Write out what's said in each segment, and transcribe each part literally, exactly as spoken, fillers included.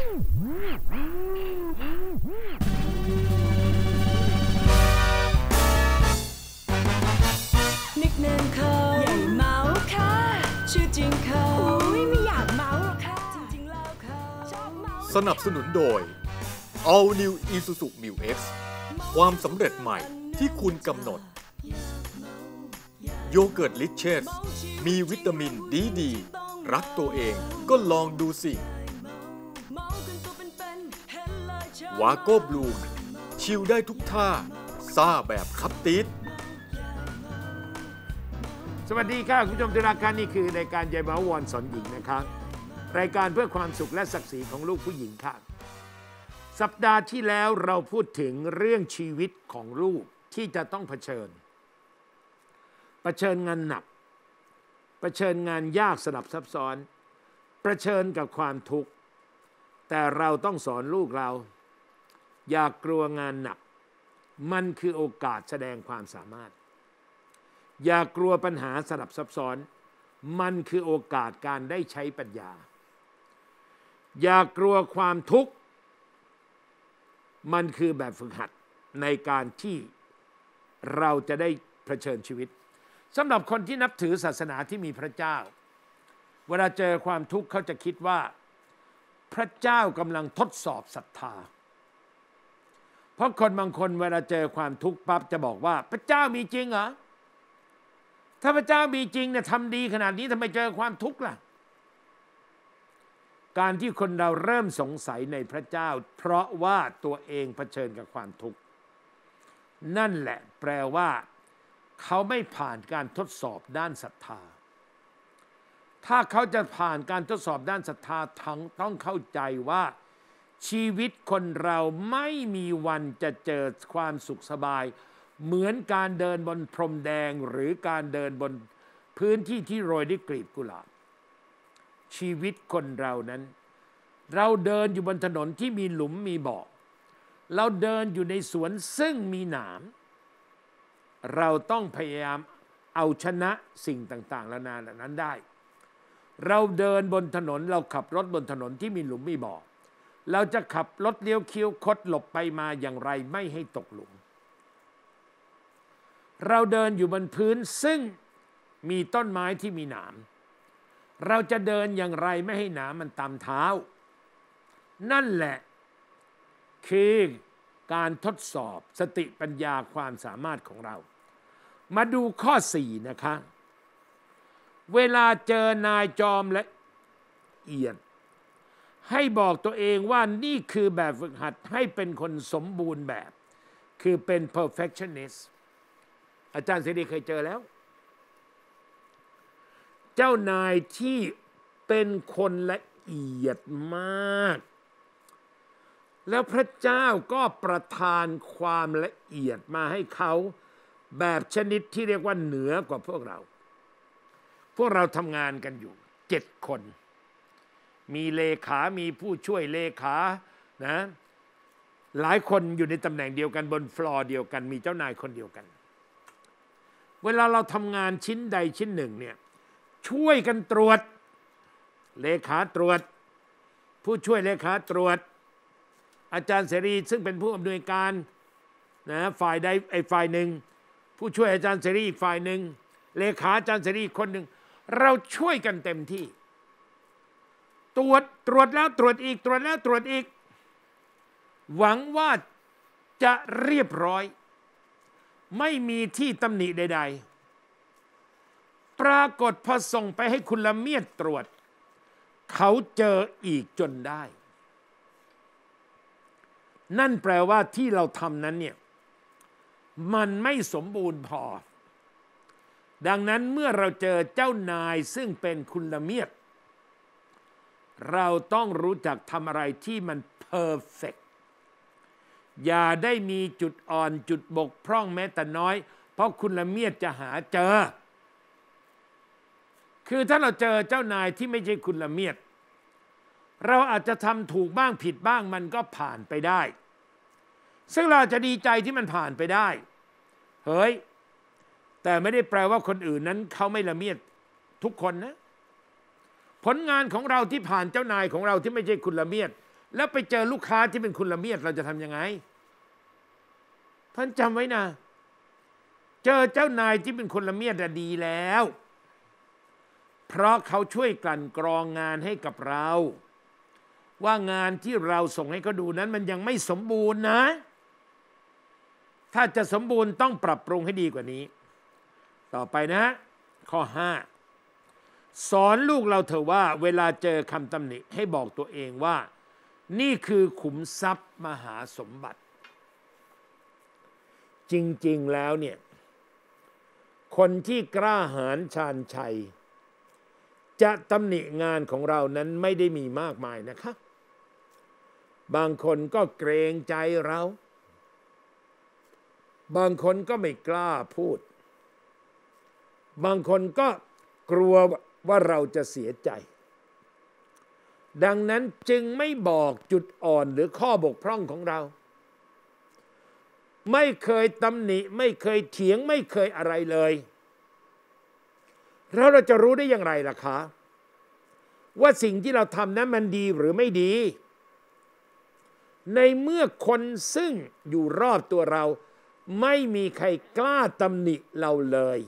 นิกเนมเขาใหญ่เมาค่ะชื่อจริงเขาอุ้ยไม่อยากเมาหรอกค่ะจริงๆแล้วเขาชอบเมาสนับสนุนโดย All New Isuzu Mu X ความสำเร็จใหม่ที่คุณกำหนดโยเกิร์ตลิเชสมีวิตามินดีดีรักตัวเองก็ลองดูสิวาโก้บลูมชิลได้ทุกท่าซ่าแบบคับติดสวัสดีค่ะคุณผู้ชมที่รักค่ะนี่คือรายการยายเมาวอนสอนหญิงนะครับรายการเพื่อความสุขและศักดิ์ศรีของลูกผู้หญิงค่ะสัปดาห์ที่แล้วเราพูดถึงเรื่องชีวิตของลูกที่จะต้องเผชิญเผชิญงานหนักเผชิญงานยากสลับซับซ้อนเผชิญกับความทุกข์แต่เราต้องสอนลูกเราอย่ากลัวงานหนักมันคือโอกาสแสดงความสามารถอย่ากลัวปัญหาสลับซับซ้อนมันคือโอกาสการได้ใช้ปัญญาอย่ากลัวความทุกข์มันคือแบบฝึกหัดในการที่เราจะได้เผชิญชีวิตสำหรับคนที่นับถือศาสนาที่มีพระเจ้าเวลาเจอความทุกข์เขาจะคิดว่าพระเจ้ากำลังทดสอบศรัทธาเพราะคนบางคนเวลาเจอความทุกข์ปั๊บจะบอกว่าพระเจ้ามีจริงเหรอถ้าพระเจ้ามีจริงเนี่ยทำดีขนาดนี้ทำไมเจอความทุกข์ล่ะการที่คนเราเริ่มสงสัยในพระเจ้าเพราะว่าตัวเองเผชิญกับความทุกข์นั่นแหละแปลว่าเขาไม่ผ่านการทดสอบด้านศรัทธาถ้าเขาจะผ่านการทดสอบด้านศรัทธาทั้งต้องเข้าใจว่าชีวิตคนเราไม่มีวันจะเจอความสุขสบายเหมือนการเดินบนพรมแดงหรือการเดินบนพื้นที่ที่โรยด้วยกลีบกุหลาบชีวิตคนเรานั้นเราเดินอยู่บนถนนที่มีหลุมมีบ่อเราเดินอยู่ในสวนซึ่งมีหนามเราต้องพยายามเอาชนะสิ่งต่างๆนานาเหล่านั้นได้เราเดินบนถนนเราขับรถบนถนนที่มีหลุมมีบ่อเราจะขับรถเลี้ยวคิ้วคดหลบไปมาอย่างไรไม่ให้ตกหลุมเราเดินอยู่บนพื้นซึ่งมีต้นไม้ที่มีหนามเราจะเดินอย่างไรไม่ให้หนามมันตำเท้านั่นแหละคือการทดสอบสติปัญญาความสามารถของเรามาดูข้อสี่นะคะเวลาเจอนายจอมละเอียดให้บอกตัวเองว่านี่คือแบบฝึกหัดให้เป็นคนสมบูรณ์แบบคือเป็น perfectionist อาจารย์เสรีเคยเจอแล้วเจ้านายที่เป็นคนละเอียดมากแล้วพระเจ้าก็ประทานความละเอียดมาให้เขาแบบชนิดที่เรียกว่าเหนือกว่าพวกเราพวกเราทำงานกันอยู่เจ็ดคนมีเลขามีผู้ช่วยเลขานะหลายคนอยู่ในตำแหน่งเดียวกันบนฟลอร์เดียวกันมีเจ้านายคนเดียวกันเวลาเราทำงานชิ้นใดชิ้นหนึ่งเนี่ยช่วยกันตรวจเลขาตรวจผู้ช่วยเลขาตรวจอาจารย์เสรีซึ่งเป็นผู้อำนวยการนะฝ่ายใดไอ้ฝ่ายหนึ่งผู้ช่วยอาจารย์เสรีอีกฝ่ายหนึ่งเลขาอาจารย์เสรีอีกคนหนึ่งเราช่วยกันเต็มที่ตรวจตรวจแล้วตรวจอีกตรวจแล้วตรวจอีกหวังว่าจะเรียบร้อยไม่มีที่ตำหนิใดๆปรากฏพอส่งไปให้คุณละเมียดตรวจเขาเจออีกจนได้นั่นแปลว่าที่เราทำนั้นเนี่ยมันไม่สมบูรณ์พอดังนั้นเมื่อเราเจอเจ้านายซึ่งเป็นคุณละเมียดเราต้องรู้จักทำอะไรที่มันเพอร์เฟกต์อย่าได้มีจุดอ่อนจุดบกพร่องแม้แต่น้อยเพราะคุณละเมียดจะหาเจอคือถ้าเราเจอเจ้านายที่ไม่ใช่คุณละเมียดเราอาจจะทำถูกบ้างผิดบ้างมันก็ผ่านไปได้ซึ่งเราจะดีใจที่มันผ่านไปได้เฮ้ยแต่ไม่ได้แปลว่าคนอื่นนั้นเขาไม่ละเมียดทุกคนนะผลงานของเราที่ผ่านเจ้านายของเราที่ไม่ใช่คุณละเมียดแล้วไปเจอลูกค้าที่เป็นคุณละเมียดเราจะทำยังไงท่านจำไว้นะเจอเจ้านายที่เป็นคนละเมียดดีแล้วเพราะเขาช่วยกลั่นกรองงานให้กับเราว่างานที่เราส่งให้เขาดูนั้นมันยังไม่สมบูรณ์นะถ้าจะสมบูรณ์ต้องปรับปรุงให้ดีกว่านี้ต่อไปนะข้อห้าสอนลูกเราเถอะว่าเวลาเจอคำตำหนิให้บอกตัวเองว่านี่คือขุมทรัพย์มหาสมบัติจริงๆแล้วเนี่ยคนที่กล้าหาญชาญชัยจะตำหนิงานของเรานั้นไม่ได้มีมากมายนะคะบางคนก็เกรงใจเราบางคนก็ไม่กล้าพูดบางคนก็กลัวว่าเราจะเสียใจดังนั้นจึงไม่บอกจุดอ่อนหรือข้อบกพร่องของเราไม่เคยตำหนิไม่เคยเถียงไม่เคยอะไรเลยแล้วเราจะรู้ได้อย่างไรล่ะคะว่าสิ่งที่เราทำนั้นมันดีหรือไม่ดีในเมื่อคนซึ่งอยู่รอบตัวเราไม่มีใครกล้าตำหนิเราเลย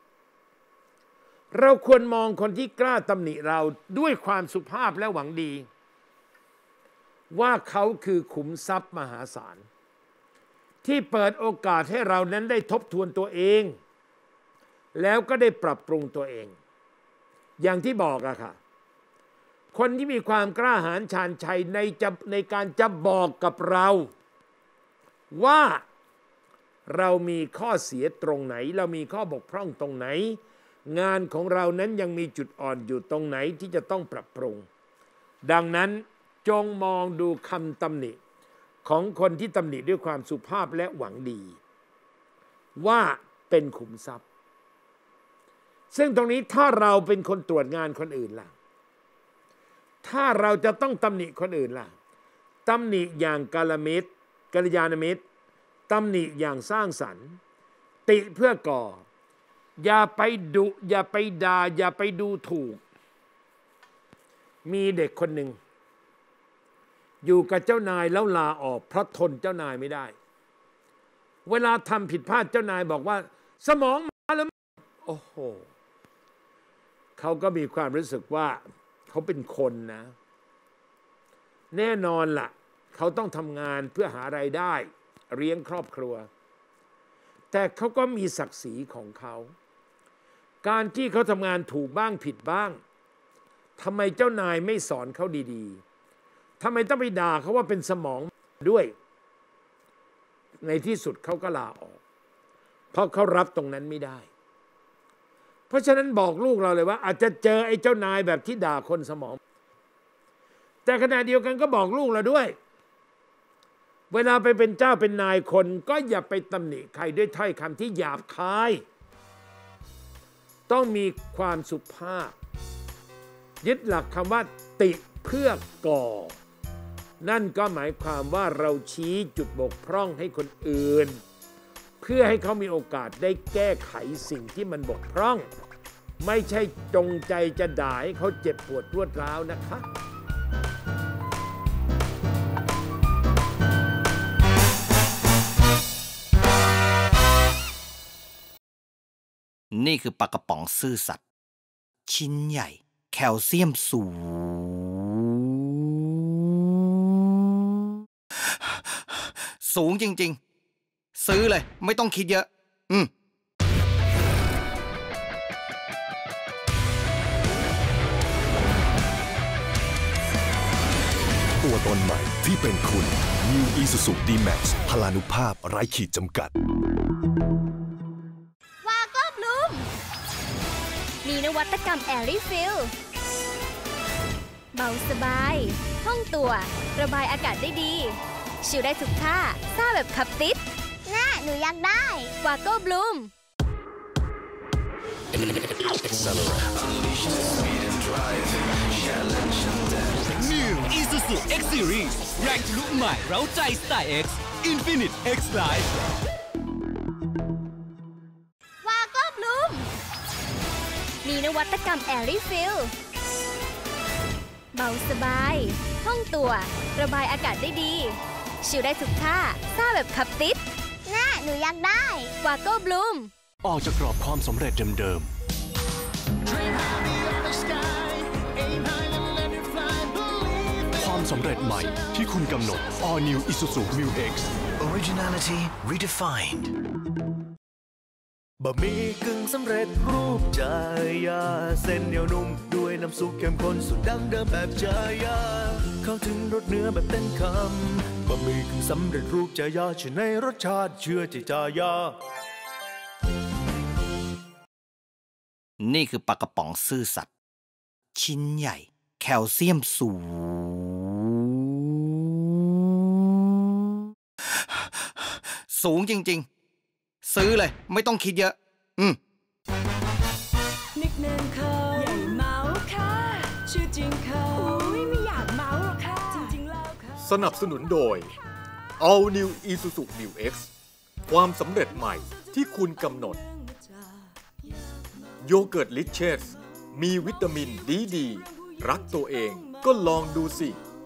เราควรมองคนที่กล้าตำหนิเราด้วยความสุภาพและหวังดีว่าเขาคือขุมทรัพย์มหาศาลที่เปิดโอกาสให้เรานั้นได้ทบทวนตัวเองแล้วก็ได้ปรับปรุงตัวเองอย่างที่บอกอะค่ะคนที่มีความกล้าหาญชาญชัยในจะในการจะบอกกับเราว่าเรามีข้อเสียตรงไหนเรามีข้อบกพร่องตรงไหนงานของเรานั้นยังมีจุดอ่อนอยู่ตรงไหนที่จะต้องปรับปรุงดังนั้นจงมองดูคำตำหนิของคนที่ตำหนิด้วยความสุภาพและหวังดีว่าเป็นขุมทรัพย์ซึ่งตรงนี้ถ้าเราเป็นคนตรวจงานคนอื่นล่ะถ้าเราจะต้องตำหนิคนอื่นล่ะตำหนิอย่างกัลมิตรกัลยาณมิตรตำหนิอย่างสร้างสรรค์ติเพื่อก่ออย่าไปดุอย่าไปด่าอย่าไปดูถูกมีเด็กคนหนึ่งอยู่กับเจ้านายแล้วลาออกเพราะทนเจ้านายไม่ได้เวลาทำผิดพลาดเจ้านายบอกว่าสมองมาแล้วโอ้โหเขาก็มีความรู้สึกว่าเขาเป็นคนนะแน่นอนล่ะเขาต้องทำงานเพื่อหารายได้เลี้ยงครอบครัวแต่เขาก็มีศักดิ์ศรีของเขาการที่เขาทำงานถูกบ้างผิดบ้างทำไมเจ้านายไม่สอนเขาดีๆทำไมต้องไปด่าเขาว่าเป็นสมองด้วยในที่สุดเขาก็ลาออกเพราะเขารับตรงนั้นไม่ได้เพราะฉะนั้นบอกลูกเราเลยว่าอาจจะเจอไอ้เจ้านายแบบที่ด่าคนสมองแต่ขณะเดียวกันก็บอกลูกเราด้วยเวลาไปเป็นเจ้าเป็นนายคนก็อย่าไปตำหนิใครด้วยถ้อยคำที่หยาบคายต้องมีความสุภาพยึดหลักคำว่าติเพื่อก่อนั่นก็หมายความว่าเราชี้จุดบกพร่องให้คนอื่นเพื่อให้เขามีโอกาสได้แก้ไขสิ่งที่มันบกพร่องไม่ใช่จงใจจะด่าให้เขาเจ็บปวดรวดร้าวนะคะนี่คือปลากระป๋องซื่อสัตย์ชิ้นใหญ่แคลเซียมสูงสูงจริงๆซื้อเลยไม่ต้องคิดเยอะอืมตัวตนใหม่ที่เป็นคุณ New Isuzu D-Max พลานุภาพไร้ขีดจำกัดมีนวัตกรรม Air Refill เบาสบายห้องตัวระบายอากาศได้ดีชิลได้ทุกท่าซ่าแบบขับติดน่าหนูอยากได้วาโก้บลูม New Isuzu X Series แรงทะลุใหม่เร้าใจสไตล์ X Infinite X Life วาโก้บลูมมีนวัตกรรม Air Refill เบาสบายห้องตัวระบายอากาศได้ดีชิลได้ทุกท่าซ่าแบบขับติดน่าหนูอยากได้วาโก้บลูมออกจากกรอบความสำเร็จเดิมๆความสำเร็จใหม่ที่คุณกำหนด All New Isuzu Mu X Originality Redefined บะหมี่กึ่งสำเร็จรูปจายาเส้นเหนียวนุ่มด้วยน้ำซุปเข้มข้นสูตรดั้งเดิมแบบจายาเข้าถึงรสเนื้อแบบเต็มคำบะหมี่กึ่งสำเร็จรูปจายาเชื่อในรสชาติเชื่อใจจายานี่คือปลากระป๋องซื่อสัตย์ชิ้นใหญ่แคลเซียมสูงสูงจริงๆซื้อเลยไม่ต้องคิดเยอะอืมนิกเนมเขาใหญ่เมาค่ะชื่อจริงเขาอุ้ยไม่อยากเมาหรอกค่ะจริงๆแล้วค่ะสนับสนุนโดย All New Isuzu Mu X ความสำเร็จใหม่ที่คุณกำหนดโยเกิร์ตลิเชสมีวิตามินดีดีรักตัวเองก็ลองดูสิ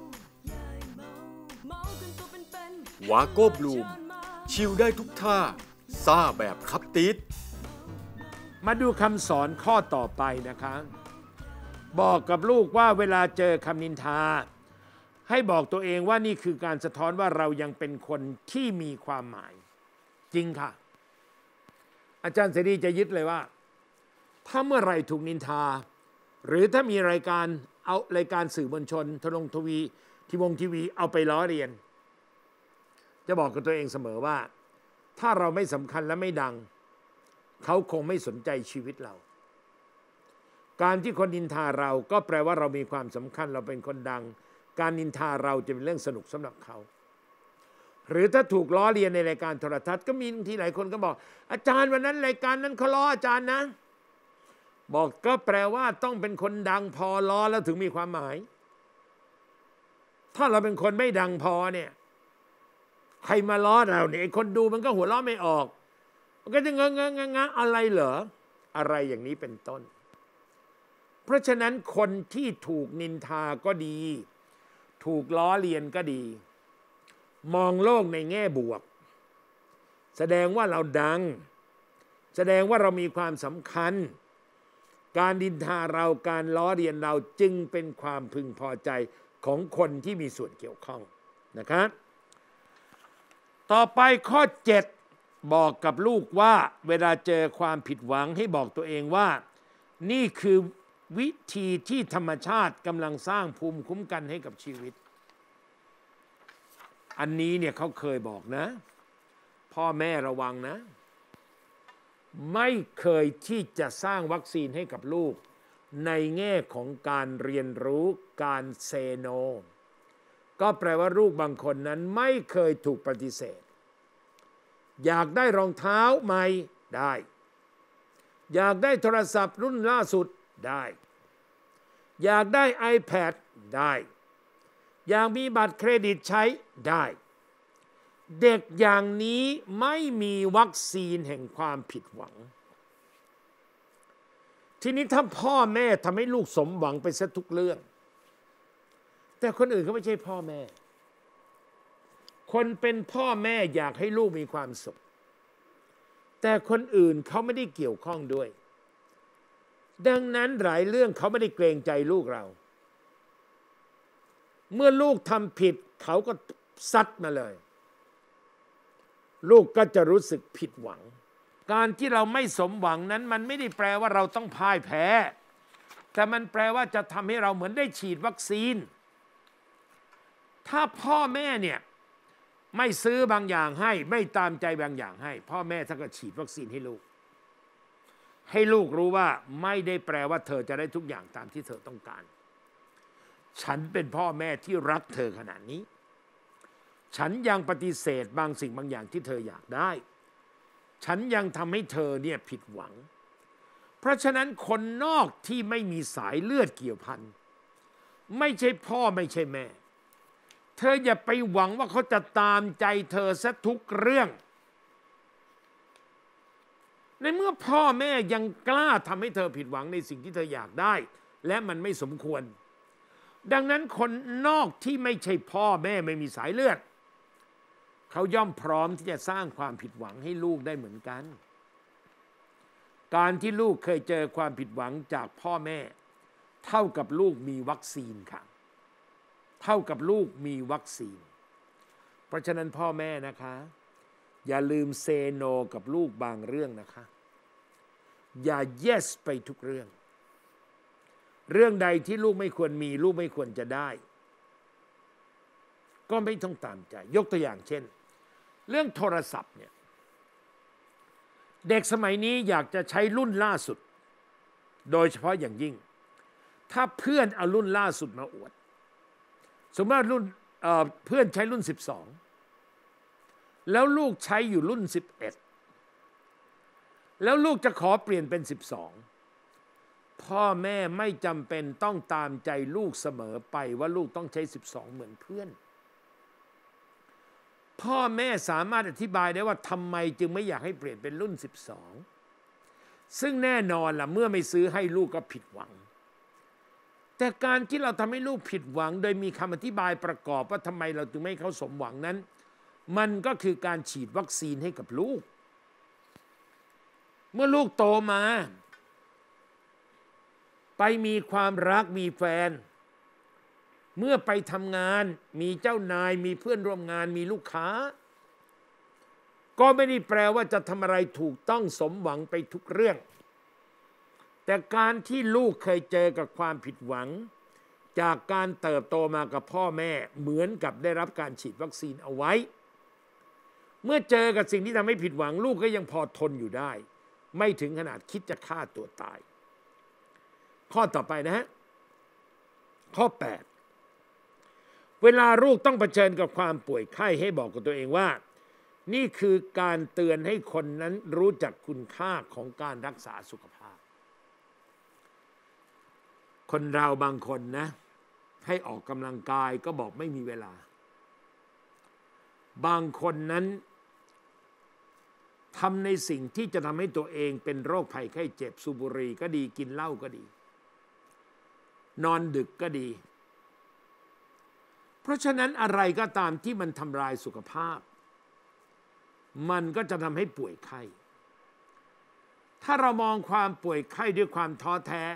วาโก้บลูมชิลได้ทุกท่าซ่าแบบคับติดมาดูคำสอนข้อต่อไปนะคะบอกกับลูกว่าเวลาเจอคำนินทาให้บอกตัวเองว่านี่คือการสะท้อนว่าเรายังเป็นคนที่มีความหมายจริงค่ะอาจารย์เสรีจะยึดเลยว่าถ้าเมื่อไหร่ถูกนินทาหรือถ้ามีรายการเอารายการสื่อมวลชนทลงทวีทีวงทีวีเอาไปล้อเลียนจะบอกกับตัวเองเสมอว่าถ้าเราไม่สำคัญและไม่ดังเขาคงไม่สนใจชีวิตเราการที่คนนินทาเราก็แปลว่าเรามีความสำคัญเราเป็นคนดังการนินทาเราจะเป็นเรื่องสนุกสำหรับเขาหรือถ้าถูกล้อเลียนในรายการโทรทัศน์ก็มีบางทีหลายคนก็บอกอาจารย์วันนั้นรายการนั้นเขาล้ออาจารย์นะบอกก็แปลว่าต้องเป็นคนดังพอล้อแล้วถึงมีความหมายถ้าเราเป็นคนไม่ดังพอเนี่ยใครมาล้อเราเนี่ยคนดูมันก็หัวล้อไม่ออกมันก็จะงงงงงอะไรเหรออะไรอย่างนี้เป็นต้นเพราะฉะนั้นคนที่ถูกนินทาก็ดีถูกล้อเลียนก็ดีมองโลกในแง่บวกแสดงว่าเราดังแสดงว่าเรามีความสำคัญการนินทาเราการล้อเลียนเราจึงเป็นความพึงพอใจของคนที่มีส่วนเกี่ยวข้องนะครับต่อไปข้อเจ็ดบอกกับลูกว่าเวลาเจอความผิดหวังให้บอกตัวเองว่านี่คือวิธีที่ธรรมชาติกำลังสร้างภูมิคุ้มกันให้กับชีวิตอันนี้เนี่ยเขาเคยบอกนะพ่อแม่ระวังนะไม่เคยที่จะสร้างวัคซีนให้กับลูกในแง่ของการเรียนรู้การเซโนก็แปลว่าลูกบางคนนั้นไม่เคยถูกปฏิเสธอยากได้รองเท้าใหม่ได้อยากได้โทรศัพท์รุ่นล่าสุดได้อยากได้ iPad ได้อยากมีบัตรเครดิตใช้ได้เด็กอย่างนี้ไม่มีวัคซีนแห่งความผิดหวังทีนี้ถ้าพ่อแม่ทำให้ลูกสมหวังไปซะทุกเรื่องแต่คนอื่นเขาไม่ใช่พ่อแม่คนเป็นพ่อแม่อยากให้ลูกมีความสุขแต่คนอื่นเขาไม่ได้เกี่ยวข้องด้วยดังนั้นหลายเรื่องเขาไม่ได้เกรงใจลูกเราเมื่อลูกทำผิดเขาก็ซัดมาเลยลูกก็จะรู้สึกผิดหวังการที่เราไม่สมหวังนั้นมันไม่ได้แปลว่าเราต้องพ่ายแพ้แต่มันแปลว่าจะทำให้เราเหมือนได้ฉีดวัคซีนถ้าพ่อแม่เนี่ยไม่ซื้อบางอย่างให้ไม่ตามใจบางอย่างให้พ่อแม่ท่านก็ฉีดวัคซีนให้ลูกให้ลูกรู้ว่าไม่ได้แปลว่าเธอจะได้ทุกอย่างตามที่เธอต้องการฉันเป็นพ่อแม่ที่รักเธอขนาดนี้ฉันยังปฏิเสธบางสิ่งบางอย่างที่เธออยากได้ฉันยังทำให้เธอเนี่ยผิดหวังเพราะฉะนั้นคนนอกที่ไม่มีสายเลือดเกี่ยวพันไม่ใช่พ่อไม่ใช่แม่เธออย่าไปหวังว่าเขาจะตามใจเธอซะทุกเรื่องในเมื่อพ่อแม่ยังกล้าทำให้เธอผิดหวังในสิ่งที่เธออยากได้และมันไม่สมควรดังนั้นคนนอกที่ไม่ใช่พ่อแม่ไม่มีสายเลือดเขาย่อมพร้อมที่จะสร้างความผิดหวังให้ลูกได้เหมือนกันการที่ลูกเคยเจอความผิดหวังจากพ่อแม่เท่ากับลูกมีวัคซีนค่ะเท่ากับลูกมีวัคซีนเพราะฉะนั้นพ่อแม่นะคะอย่าลืมเซโนกับลูกบางเรื่องนะคะอย่า yes ไปทุกเรื่องเรื่องใดที่ลูกไม่ควรมีลูกไม่ควรจะได้ก็ไม่ต้องตามใจยกตัวอย่างเช่นเรื่องโทรศัพท์เนี่ยเด็กสมัยนี้อยากจะใช้รุ่นล่าสุดโดยเฉพาะอย่างยิ่งถ้าเพื่อนเอารุ่นล่าสุดมาอวดสมมติว่ารุ่น เอ่อ เพื่อนใช้รุ่นสิบสองแล้วลูกใช้อยู่รุ่นสิบเอ็ดแล้วลูกจะขอเปลี่ยนเป็นสิบสองพ่อแม่ไม่จำเป็นต้องตามใจลูกเสมอไปว่าลูกต้องใช้สิบสองเหมือนเพื่อนพ่อแม่สามารถอธิบายได้ว่าทำไมจึงไม่อยากให้เปลี่ยนเป็นรุ่นสิบสองซึ่งแน่นอนล่ะเมื่อไม่ซื้อให้ลูกก็ผิดหวังแต่การที่เราทำให้ลูกผิดหวังโดยมีคำอธิบายประกอบว่าทำไมเราถึงไม่ให้เขาสมหวังนั้นมันก็คือการฉีดวัคซีนให้กับลูกเมื่อลูกโตมาไปมีความรักมีแฟนเมื่อไปทำงานมีเจ้านายมีเพื่อนร่วมงานมีลูกค้าก็ไม่ได้แปลว่าจะทำอะไรถูกต้องสมหวังไปทุกเรื่องแต่การที่ลูกเคยเจอกับความผิดหวังจากการเติบโตมากับพ่อแม่เหมือนกับได้รับการฉีดวัคซีนเอาไว้เมื่อเจอกับสิ่งที่ทำให้ผิดหวังลูกก็ยังพอทนอยู่ได้ไม่ถึงขนาดคิดจะฆ่าตัวตายข้อต่อไปนะฮะข้อแปดเวลาลูกต้องเผชิญกับความป่วยไข้ให้บอกกับตัวเองว่านี่คือการเตือนให้คนนั้นรู้จักคุณค่าของการรักษาสุขภาพคนเราบางคนนะให้ออกกำลังกายก็บอกไม่มีเวลาบางคนนั้นทำในสิ่งที่จะทำให้ตัวเองเป็นโรคภัยไข้เจ็บสูบบุหรี่ก็ดีกินเหล้าก็ดีนอนดึกก็ดีเพราะฉะนั้นอะไรก็ตามที่มันทำลายสุขภาพมันก็จะทำให้ป่วยไข้ถ้าเรามองความป่วยไข้ด้วยความท้อแท้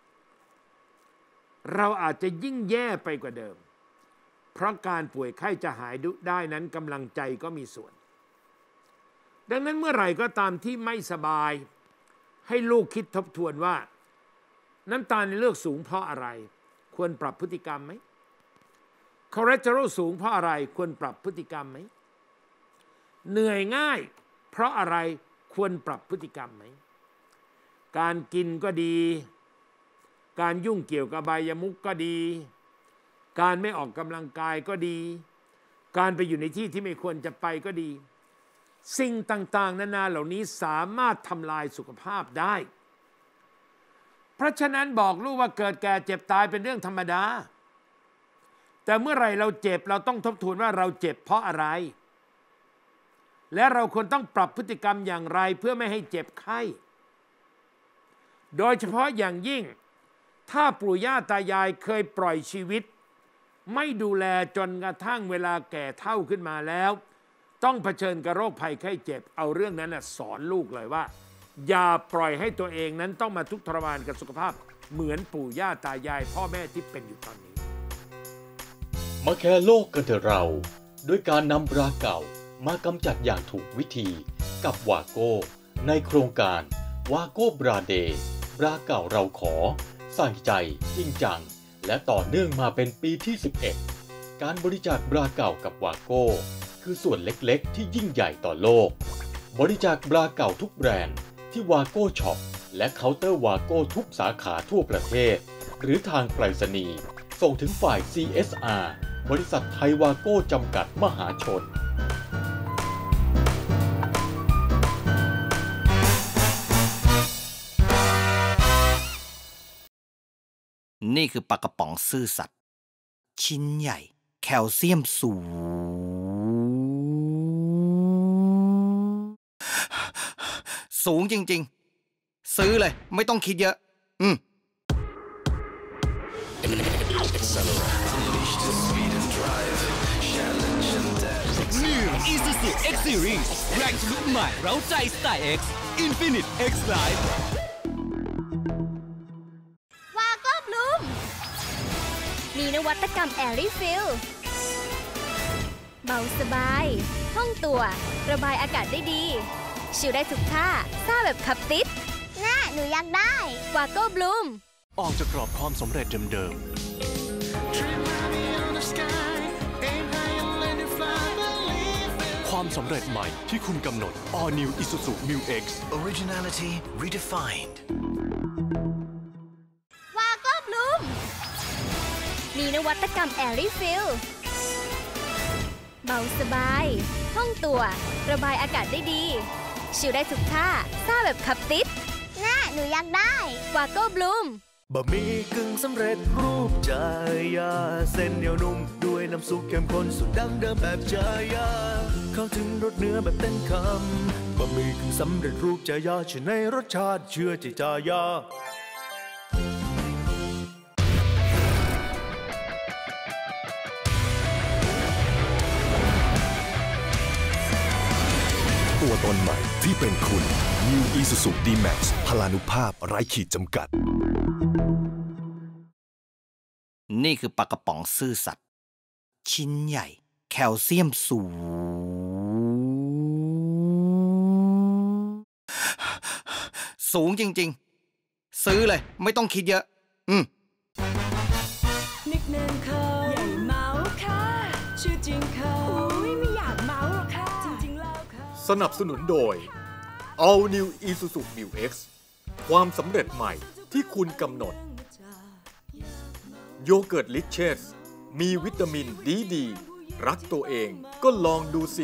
เราอาจจะยิ่งแย่ไปกว่าเดิมเพราะการป่วยไข้จะหายได้นั้นกำลังใจก็มีส่วนดังนั้นเมื่อไหร่ก็ตามที่ไม่สบายให้ลูกคิดทบทวนว่าน้ำตาลในเลือดสูงเพราะอะไรควรปรับพฤติกรรมไหมคอเลสเตอรอลสูงเพราะอะไรควรปรับพฤติกรรมไหมเหนื่อยง่ายเพราะอะไรควรปรับพฤติกรรมไหมการกินก็ดีการยุ่งเกี่ยวกับอบายมุขก็ดีการไม่ออกกำลังกายก็ดีการไปอยู่ในที่ที่ไม่ควรจะไปก็ดีสิ่งต่างๆนานาเหล่านี้สามารถทำลายสุขภาพได้เพราะฉะนั้นบอกลูกว่าเกิดแก่เจ็บตายเป็นเรื่องธรรมดาแต่เมื่อไหร่เราเจ็บเราต้องทบทวนว่าเราเจ็บเพราะอะไรและเราควรต้องปรับพฤติกรรมอย่างไรเพื่อไม่ให้เจ็บไข้โดยเฉพาะอย่างยิ่งถ้าปู่ย่าตายายเคยปล่อยชีวิตไม่ดูแลจนกระทั่งเวลาแก่เฒ่าขึ้นมาแล้วต้องเผชิญกับโรคภัยไข้เจ็บเอาเรื่องนั้นสอนลูกเลยว่าอย่าปล่อยให้ตัวเองนั้นต้องมาทุกข์ทรมานกับสุขภาพเหมือนปู่ย่าตายายพ่อแม่ที่เป็นอยู่ตอนนี้มาแคร์โลกกันเถอะเราด้วยการนำราเก่ามากำจัดอย่างถูกวิธีกับวาโก้ในโครงการวาโก้บราเดย์ราเก่าเราขอใส่ใจจริงจังและต่อเนื่องมาเป็นปีที่สิบเอ็ดการบริจาคบราเก่ากับวาโก้คือส่วนเล็กๆที่ยิ่งใหญ่ต่อโลกบริจาคบราเก่าทุกแบรนด์ที่วาโก้ช็อปและเคาน์เตอร์วาโก้ทุกสาขาทั่วประเทศหรือทางไปรษณีย์ส่งถึงฝ่าย ซี เอส อาร์ บริษัทไทยวาโก้จำกัดมหาชนนี่คือปลากระป๋องซื่อสัตย์ชิ้นใหญ่แคลเซียมสูงสูงจริงๆซื้อเลยไม่ต้องคิดเยอะอืม New Isuzu X Series แรงทะลุใหม่เร้าใจสไตล์ X Infinite X Life วาโก้บลูมมีนวัตกรรม Airy Fill เบาสบายห้องตัวระบายอากาศได้ดีชิลได้ทุกท่าซ่าแบบขับติดน่าหนูอยากได้วาโก้บลูมออกจากกรอบความสำเร็จเดิมๆความสำเร็จใหม่ที่คุณกำหนด All New Isuzu Mu X Originality redefined วาโก้บลูมมีนวัตกรรม Airy Fill เบาสบายห้องตัวระบายอากาศได้ดีชิลได้ทุกท่าซ่าแบบขับติดน่าหนูอยากได้วาโก้บลูมบะหมี่กึ่งสำเร็จรูปจายาเส้นเหนียวนุ่มด้วยน้ำซุปเข้มข้นสูตรดั้งเดิมแบบจายาเข้าถึงรสเนื้อแบบเต็มคำบะหมี่กึ่งสำเร็จรูปจายาเชื่อในรสชาติเชื่อใจจายาตัวตนใหม่ที่เป็นคุณ New Isuzu ดี แม็กซ์ พลานุภาพไร้ขีดจำกัดนี่คือปลากระป๋องซื่อสัตย์ชิ้นใหญ่แคลเซียมสูงสูงจริงๆซื้อเลยไม่ต้องคิดเยอะอืมนิกเนมเขาใหญ่เมาค่ะชื่อจริงเขาอุ้ยไม่อยากเมาหรอกค่ะจริงๆแล้วค่ะสนับสนุนโดย All New Isuzu Mu X ความสำเร็จใหม่ที่คุณกำหนดโยเกิร์ตลิเชสมีวิตามินดีดีรักตัวเองก็ลองดูสิ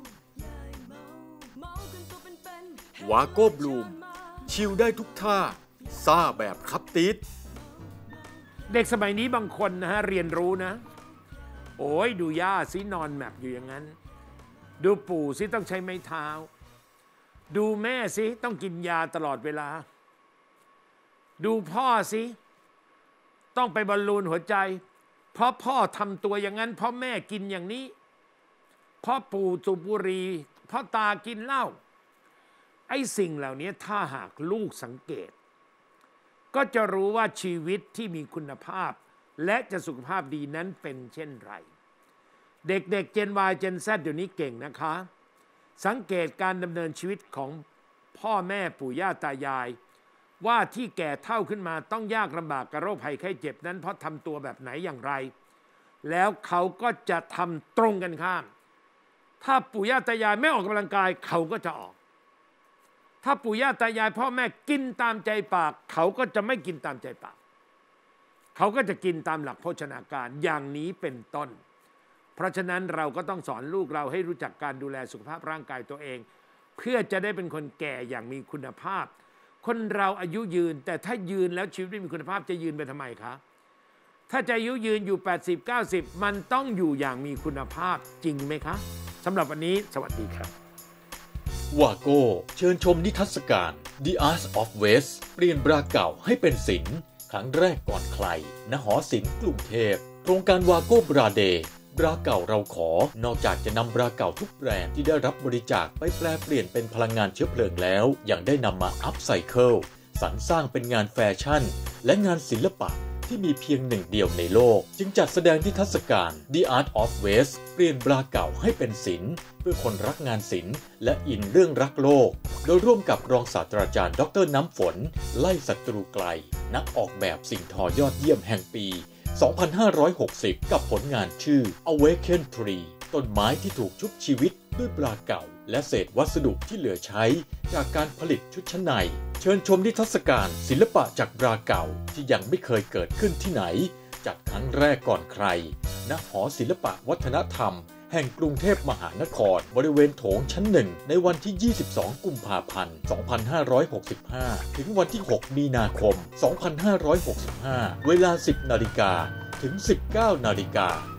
วาโก้บลูมชิลได้ทุกท่าซ่าแบบขับติดเด็กสมัยนี้บางคนนะฮะเรียนรู้นะโอ้ยดูย่าซินอนแมปอยู่อย่างนั้นดูปู่ซิต้องใช้ไม้เท้าดูแม่ซิต้องกินยาตลอดเวลาดูพ่อซิต้องไปบอลลูนหัวใจเพราะพ่อทำตัวอย่างนั้นเพราะแม่กินอย่างนี้เพราะปู่สูบบุหรี่เพราะตากินเหล้าไอ้สิ่งเหล่านี้ถ้าหากลูกสังเกตก็จะรู้ว่าชีวิตที่มีคุณภาพและจะสุขภาพดีนั้นเป็นเช่นไรเด็กๆ Gen Y Gen Z เดี๋ยวนี้เก่งนะคะสังเกตการดำเนินชีวิตของพ่อแม่ปู่ย่าตายายว่าที่แก่เฒ่าขึ้นมาต้องยากลำบากกับโรคภัยไข้เจ็บนั้นเพราะทำตัวแบบไหนอย่างไรแล้วเขาก็จะทำตรงกันข้ามถ้าปู่ย่าตายายไม่ออกกำลังกายเขาก็จะออกถ้าปู่ย่าตายายพ่อแม่กินตามใจปากเขาก็จะไม่กินตามใจปากเขาก็จะกินตามหลักโภชนาการอย่างนี้เป็นต้นเพราะฉะนั้นเราก็ต้องสอนลูกเราให้รู้จักการดูแลสุขภาพร่างกายตัวเองเพื่อจะได้เป็นคนแก่อย่างมีคุณภาพคนเราอายุยืนแต่ถ้ายืนแล้วชีวิตไม่มีคุณภาพจะยืนไปทำไมคะถ้าจะอายุยืนอยู่แปดสิบ เก้าสิบมันต้องอยู่อย่างมีคุณภาพจริงไหมคะสำหรับวันนี้สวัสดีครับวาโก้เชิญชมนิทรรศการ The Art of Waste เปลี่ยนบราเก่าให้เป็นศิลป์ครั้งแรกก่อนใครณหอศิลป์กรุงเทพโครงการวาโก้บราเดย์บราเก่าเราขอนอกจากจะนำบราเก่าทุกแบรนด์ที่ได้รับบริจาคไปแปลเปลี่ยนเป็นพลังงานเชื้อเพลิงแล้วยังได้นำมาอัพไซเคิลสรรสร้างเป็นงานแฟชั่นและงานศิลปะที่มีเพียงหนึ่งเดียวในโลกจึงจัดแสดงนิทรรศการ The Art of Waste เปลี่ยนบราเก่าให้เป็นศิลป์เพื่อคนรักงานศิลป์และอินเรื่องรักโลกโดยร่วมกับรองศาสตราจารย์ดรน้ำฝนไล่ศัตรูไกลนักออกแบบสิ่งทอยอดเยี่ยมแห่งปีสองพันห้าร้อยหกสิบกับผลงานชื่อ Awaken Tree ต้นไม้ที่ถูกชุบชีวิตด้วยบราเก่าและเศษวัสดุที่เหลือใช้จากการผลิตชุดชั้นในเชิญชมนิทรรศการศิลปะจากบราเก่าที่ยังไม่เคยเกิดขึ้นที่ไหนจัดครั้งแรกก่อนใครณหอศิลปะวัฒนธรรมแห่งกรุงเทพมหานครบริเวณโถงชั้นหนึ่งในวันที่ยี่สิบสองกุมภาพันธ์สองพันห้าร้อยหกสิบห้าถึงวันที่หกมีนาคมสองพันห้าร้อยหกสิบห้าเวลาสิบนาฬิกาถึงสิบเก้านาฬิกา